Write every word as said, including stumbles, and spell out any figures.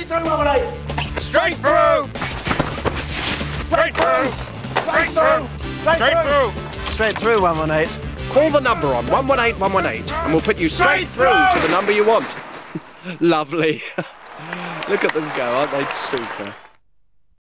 Straight through, one one eight. Straight through! Straight through! Straight through! Straight through! Straight through, one one eight. Call the number on one one eight one one eight and we'll put you straight through to the number you want. Lovely. Look at them go, aren't they super?